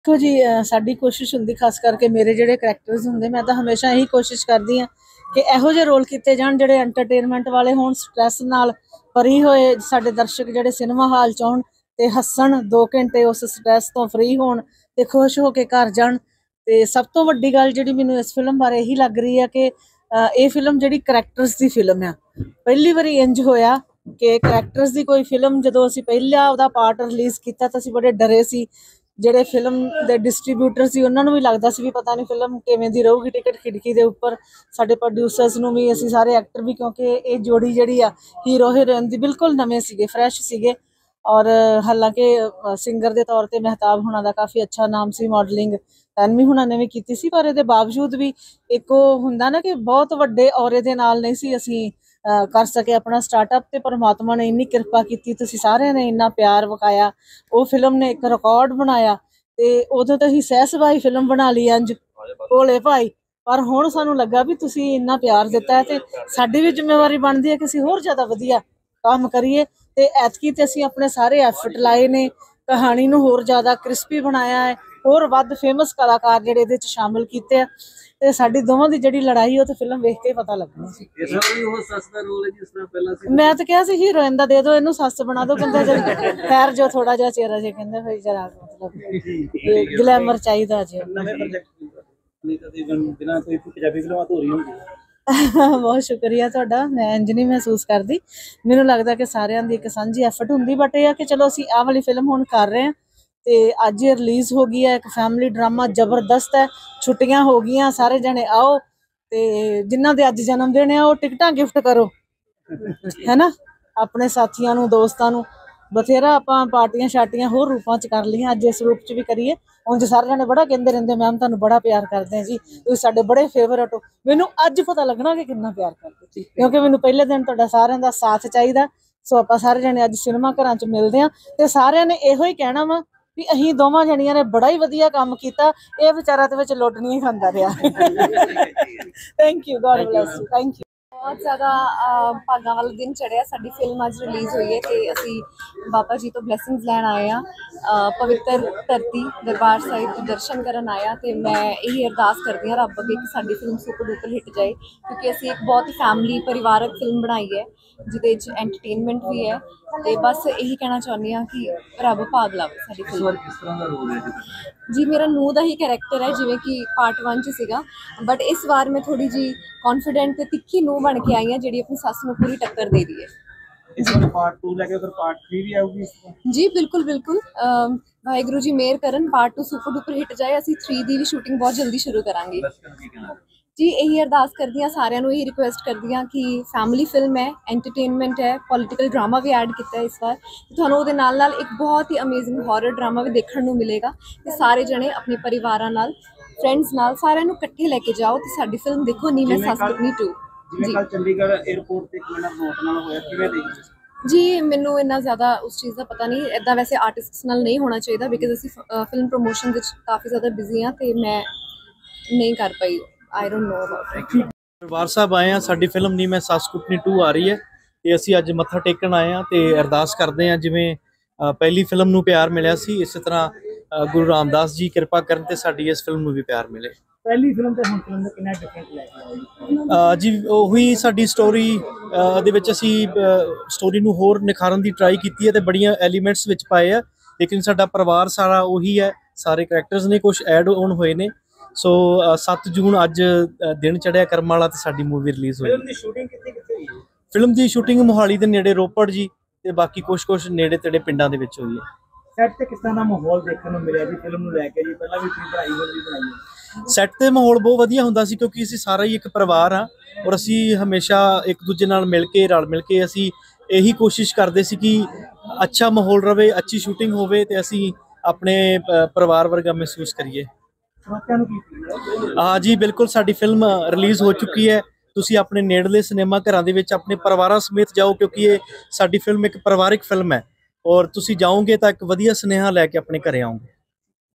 देखो जी साडी कोशिश हुंदी खास करके मेरे जिहड़े करैक्टर्स हुंदे मैं तो हमेशा यही कोशिश करदी हाँ कि इहो ਜਿਹੇ रोल कीते जाण जिहड़े एंटरटेनमेंट वाले होण, स्ट्रैस नाल परी होए, साडे दर्शक जिहड़े सिनेमा हाल च आउण ते हस्सण 2 घंटे उस स्ट्रैस तो फ्री होण ते खुश हो के घर जाण। ते सब तो वड्डी गल जिहड़ी मैनूं इस फिल्म बारे यही लग रही है कि ये फिल्म जिहड़ी करैक्टर्स दी फिल्म आ। पहली वारी इंज होया कि करैक्टर्स दी कोई फिल्म जदों असीं पहला ਉਹਦਾ पार्ट रिलीज़ कीता तां असीं बड़े डरे सी। ਜਿਹੜੇ ਫਿਲਮ ਦੇ ਡਿਸਟ੍ਰੀਬਿਊਟਰ ਸੀ ਉਹਨਾਂ ਨੂੰ ਵੀ ਲੱਗਦਾ ਸੀ ਵੀ ਪਤਾ ਨਹੀਂ ਫਿਲਮ ਕਿਵੇਂ ਦੀ ਰਹੂਗੀ, ਟਿਕਟ ਖਿੜਕੀ ਦੇ ਉੱਪਰ। ਸਾਡੇ ਪ੍ਰੋਡਿਊਸਰਸ ਨੂੰ ਵੀ, ਅਸੀਂ ਸਾਰੇ ਐਕਟਰ ਵੀ, ਕਿਉਂਕਿ ਇਹ ਜੋੜੀ ਜਿਹੜੀ ਆ ਹੀਰੋ ਹੀਰੋਇਨ ਦੀ ਬਿਲਕੁਲ ਨਵੇਂ ਸੀਗੇ, ਫਰੈਸ਼ ਸੀਗੇ। ਔਰ ਹਾਲਾਂਕਿ ਸਿੰਗਰ ਦੇ ਤੌਰ ਤੇ ਮਹਿਤਾਬ ਹੁਣਾਂ ਦਾ ਕਾਫੀ ਅੱਛਾ ਨਾਮ ਸੀ, ਮਾਡਲਿੰਗ ਤਨਵੀ ਹੁਣਾਂ ਨੇ ਵੀ ਕੀਤੀ ਸੀ। ਪਰ ਇਹਦੇ ਬਾਵਜੂਦ ਵੀ ਇੱਕ ਉਹ ਹੁੰਦਾ ਨਾ ਕਿ ਬਹੁਤ ਵੱਡੇ ਔਰੇ ਦੇ ਨਾਲ ਨਹੀਂ ਸੀ ਅਸੀਂ कर सके अपना स्टार्टअप। तो परमात्मा ने इन्नी कृपा की, तुसीं सारिਆਂ ने इन्ना प्यार विखाया, वो फिल्म ने एक रिकॉर्ड बनाया। तो उदों तो असीं सह सभाई फिल्म बना ली अंज भोले भाई, पर हुण सानूं लगा भी तुसीं इन्ना प्यार दिता है तो साडी भी जिम्मेवारी बनदी है कि असीं होर ज़्यादा वधिया काम करिए। तो ऐतकी ते असीं अपने सारे एफर्ट लाए ने, कहानी नूं होर ज़्यादा क्रिस्पी बनाया है, होर वध फेमस कलाकार जिहड़े इहदे च शामिल कीते आ। ਤੇ ਸਾਡੀ ਦੋਵਾਂ ਦੀ ਜਿਹੜੀ ਲੜਾਈ ਉਹ ਤੇ ਫਿਲਮ ਵੇਖ ਕੇ ਹੀ ਪਤਾ ਲੱਗਣਾ ਸੀ। ਇਸ ਵਾਰ ਵੀ ਉਹ ਸੱਸ ਦਾ ਰੋਲ ਹੈ ਜਿਸ ਤਰ੍ਹਾਂ ਪਹਿਲਾਂ ਸੀ। ਮੈਂ ਤਾਂ ਕਿਹਾ ਸੀ ਹੀਰੋਇਨ ਦਾ ਦੇ ਦਿਓ, ਇਹਨੂੰ ਸੱਸ ਬਣਾ ਦਿਓ। ਕਹਿੰਦਾ ਜਦ ਖੈਰ ਜੋ ਥੋੜਾ ਜਿਹਾ ਚਿਹਰਾ ਜੇ ਕਹਿੰਦਾ ਫਿਰ ਜਰਾ ਮਤਲਬ ਗਲੈਮਰ ਚਾਹੀਦਾ ਜੇ। ਨਵੇਂ ਪ੍ਰੋਜੈਕਟ ਨਹੀਂ ਕਦੇ ਬਿਨਾਂ ਕੋਈ ਪੰਜਾਬੀ ਫਿਲਮਾਂ ਅਧੂਰੀ ਹੁੰਦੀ। ਬਹੁਤ ਸ਼ੁਕਰੀਆ ਤੁਹਾਡਾ। ਮੈਂ ਇੰਜ ਨਹੀਂ ਮਹਿਸੂਸ ਕਰਦੀ, ਮੈਨੂੰ ਲੱਗਦਾ ਕਿ ਸਾਰਿਆਂ ਦੀ ਇੱਕ ਸਾਂਝੀ ਐਫਰਟ ਹੁੰਦੀ। ਬਟ ਇਹ ਆ ਕਿ ਚਲੋ ਅਸੀਂ ਆਹ ਵਾਲੀ ਫਿਲਮ ਹੁਣ ਕਰ ਰਹੇ ਹਾਂ ਤੇ ਅੱਜ ਇਹ ਰਿਲੀਜ਼ ਹੋ ਗਈ ਹੈ। ਇੱਕ ਫੈਮਿਲੀ ड्रामा ਜ਼ਬਰਦਸਤ ਹੈ। ਛੁੱਟੀਆਂ ਹੋ ਗਈਆਂ, ਸਾਰੇ ਜਣੇ ਆਓ ਤੇ ਜਿਨ੍ਹਾਂ ਦੇ ਅੱਜ ਜਨਮ ਦਿਨ ਆ ਉਹ ਟਿਕਟਾਂ ਗਿਫਟ ਕਰੋ, ਹੈ ਨਾ, ਆਪਣੇ ਸਾਥੀਆਂ ਨੂੰ, ਦੋਸਤਾਂ ਨੂੰ। ਬਥੇਰਾ ਆਪਾਂ ਪਾਰਟੀਆਂ ਸ਼ਾਰਟੀਆਂ ਹੋਰ ਰੂਪਾਂ 'ਚ ਕਰ ਲਈਆਂ, ਅੱਜ ਇਸ ਰੂਪ 'ਚ ਵੀ ਕਰੀਏ। ਉਂਝ ਸਾਰੇ ਜਣੇ ਬੜਾ ਕਹਿੰਦੇ ਰਹਿੰਦੇ ਮੈਮ ਤੁਹਾਨੂੰ ਬੜਾ ਪਿਆਰ ਕਰਦੇ ਆ ਜੀ, ਤੁਸੀਂ ਸਾਡੇ ਬੜੇ ਫੇਵਰਟ ਹੋ। ਮੈਨੂੰ ਅੱਜ ਪਤਾ ਲੱਗਣਾ ਕਿ ਕਿੰਨਾ ਪਿਆਰ ਕਰਦੇ, ਕਿਉਂਕਿ ਮੈਨੂੰ ਪਹਿਲੇ ਦਿਨ ਤੁਹਾਡਾ ਸਾਰਿਆਂ ਦਾ ਸਾਥ ਚਾਹੀਦਾ। ਸੋ ਆਪਾਂ ਸਾਰੇ ਜਣੇ ਅੱਜ ਸਿਨੇਮਾ ਘਰਾਂ 'ਚ ਮਿਲਦੇ ਹਾਂ ਤੇ ਸਾਰਿਆਂ ਨੇ ਇਹੋ ਹੀ ਕਹਿਣਾ ਵਾ ਵੀ ਅਸੀਂ ਦੋਵਾਂ ਜਣੀਆਂ ਨੇ ਬੜਾ ਹੀ ਵਧੀਆ ਕੰਮ ਕੀਤਾ, ਇਹ ਵਿਚਾਰਾ ਦੇ ਵਿੱਚ ਲੁੱਟ ਨਹੀਂ ਖਾਂਦਾ ਰਿਹਾ। Thank you, God bless you, thank you. बहुत ज़्यादा भागां वाला दिन चढ़िया। साडी फिल्म अज रिलीज़ हुई है तो असी बाबा जी तो ब्लैसिंग्स लैन आए हाँ, पवित्र धरती दरबार साहिब के दर्शन करन आया। तो मैं यही अरदास करती हाँ रब अगे कि साडी फिल्म सुपर डुपर हिट जाए, क्योंकि असी एक बहुत ही फैमिली परिवारक फिल्म बनाई है जिहदे च एंटरटेनमेंट भी है। तो बस यही कहना चाहुंदी हाँ कि रब भाग लावे साडी फिल्म। किस तरह का रोल है जी मेरा नूह का ही कैरेक्टर है, जिवें कि पार्ट 1 च सीगा, बट इस बार मैं थोड़ी जी कॉन्फिडेंट ते तिखी नूह बन के आई हाँ जिहड़ी अपनी सस नूं पूरी टक्कर दे रही है। इस बार पार्ट 2 लेके फिर पार्ट 3 भी आऊगी जी बिल्कुल बिल्कुल। वाहिगुरू जी मेहर करन पार्ट 2 सुपर डुपर हिट जाए। असीं 3 दी भी शूटिंग बहुत जल्दी शुरू करांगे जी। यही अरदास करदी हाँ सारिਆਂ ਨੂੰ, यही रिक्वेस्ट करदी हाँ कि फैमिली फिल्म है, एंटरटेनमेंट है, पॉलिटिकल ड्रामा भी ऐड किया है इस बार। तुहानूं उहदे नाल नाल एक बहुत ही अमेजिंग हॉरर ड्रामा भी देखने को मिलेगा। तो सारे जने अपने परिवारां नाल, फ्रेंड्स नाल, सारिਆਂ ਨੂੰ इकट्ठे लेके जाओ तो साडी फिल्म देखो नी मैं सस अपनी 2 जिवें कल चंडीगढ़ एयरपोर्ट ते किवें नोट नाल होया, किवें देखी जी। मैनू इन्ना ज़्यादा उस चीज़ का पता नहीं, इदा वैसे आर्टिस्ट्स नाल नहीं होना चाहिए बिकॉज असी फिल्म प्रमोशन काफ़ी ज़्यादा बिजी हाँ तो मैं नहीं कर पाई। I don't know about it. Darbar Sahib आए हैं, साडी फिल्म नी मैं सस कुटनी 2 आ रही है ਤੇ ਅਸੀਂ ਅੱਜ ਮੱਥਾ ਟੇਕਣ ਆਏ ਹਾਂ ਤੇ ਅਰਦਾਸ ਕਰਦੇ ਹਾਂ ਜਿਵੇਂ ਪਹਿਲੀ ਫਿਲਮ ਨੂੰ ਪਿਆਰ ਮਿਲਿਆ ਸੀ, ਇਸੇ ਤਰ੍ਹਾਂ ਗੁਰੂ ਰਾਮਦਾਸ ਜੀ ਕਿਰਪਾ ਕਰਨ ਤੇ ਸਾਡੀ ਇਸ ਫਿਲਮ ਨੂੰ ਵੀ ਪਿਆਰ ਮਿਲੇ। ਪਹਿਲੀ ਫਿਲਮ ਤੇ ਹੁਣ ਫਿਲਮ ਦਾ ਕਿੰਨਾ ਡਿਫਰੈਂਟ ਲੈ ਕੇ ਆਏ ਜੀ ਉਹੀ ਸਾਡੀ ਸਟੋਰੀ ਦੇ ਵਿੱਚ ਅਸੀਂ ਸਟੋਰੀ ਨੂੰ ਹੋਰ ਨਿਖਾਰਨ ਦੀ ਟਰਾਈ ਕੀਤੀ ਹੈ ਤੇ ਬੜੀਆਂ ਐਲੀਮੈਂਟਸ ਵਿੱਚ ਪਾਏ ਆ, ਲੇਕਿਨ ਸਾਡਾ ਪਰਿਵਾਰ ਸਾਰਾ ਉਹੀ ਹੈ, ਸਾਰੇ ਕਰੈਕਟਰਸ ਨੇ ਕੁਝ ਐਡ ਔਨ ਹੋਏ ਨੇ। ਸੋ 7 ਜੂਨ ਅੱਜ ਦਿਨ ਚੜਿਆ ਕਰਮ ਵਾਲਾ ਤੇ ਸਾਡੀ ਮੂਵੀ ਰਿਲੀਜ਼ ਹੋਈ। ਫਿਲਮ ਦੀ ਸ਼ੂਟਿੰਗ ਕਿੱਥੇ ਹੋਈ ਹੈ? ਫਿਲਮ ਦੀ ਸ਼ੂਟਿੰਗ ਮੋਹਾਲੀ ਦੇ ਨੇੜੇ ਰੋਪੜ ਜੀ ਤੇ ਬਾਕੀ ਕੁਝ ਨੇੜੇ ਤੇੜੇ ਪਿੰਡਾਂ ਦੇ ਵਿੱਚ ਹੋਈ ਹੈ। ਸੈੱਟ ਤੇ ਕਿਸ ਤਰ੍ਹਾਂ ਦਾ ਮਾਹੌਲ ਦੇਖਣ ਨੂੰ ਮਿਲਿਆ ਜੀ ਫਿਲਮ ਨੂੰ ਲੈ ਕੇ? ਜੀ ਪਹਿਲਾਂ ਵੀ ਤੁਸੀਂ ਬਣਾਈ ਹੋਈ ਵੀ ਬਣਾਈ ਹੈ। ਸੈੱਟ ਤੇ ਮਾਹੌਲ ਬਹੁਤ ਵਧੀਆ ਹੁੰਦਾ ਸੀ ਕਿਉਂਕਿ ਅਸੀਂ ਸਾਰਾ ਹੀ ਇੱਕ ਪਰਿਵਾਰ ਆ ਔਰ ਅਸੀਂ ਹਮੇਸ਼ਾ ਇੱਕ ਦੂਜੇ ਨਾਲ ਮਿਲ ਕੇ ਰਲ ਮਿਲ ਕੇ ਅਸੀਂ ਇਹੀ ਕੋਸ਼ਿਸ਼ ਕਰਦੇ ਸੀ ਕਿ ਅੱਛਾ ਮਾਹੌਲ ਰਵੇ, ਅੱਛੀ ਸ਼ੂਟਿੰਗ ਹੋਵੇ ਤੇ ਅਸੀਂ ਆਪਣੇ ਪਰਿਵਾਰ ਵਰਗਾ ਮਹਿਸੂਸ ਕਰੀਏ। हाँ जी बिल्कुल, साडी फिल्म रिलीज़ हो चुकी है। तुसी अपने नेड़ले सिनेमा घरां दे विच अपने परिवारां समेत जाओ क्योंकि ये साडी फिल्म एक परिवारिक फिल्म है और तुसी जाओगे तो एक वधिया सुनेहा लैके अपने घरे आओगे।